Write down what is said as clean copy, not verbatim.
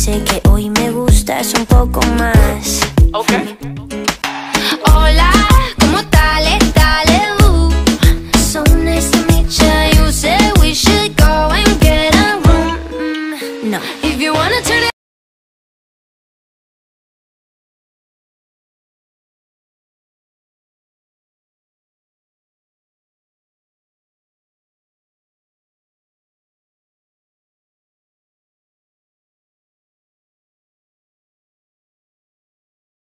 sé que hoy me gustas un poco más. Okay. Hola,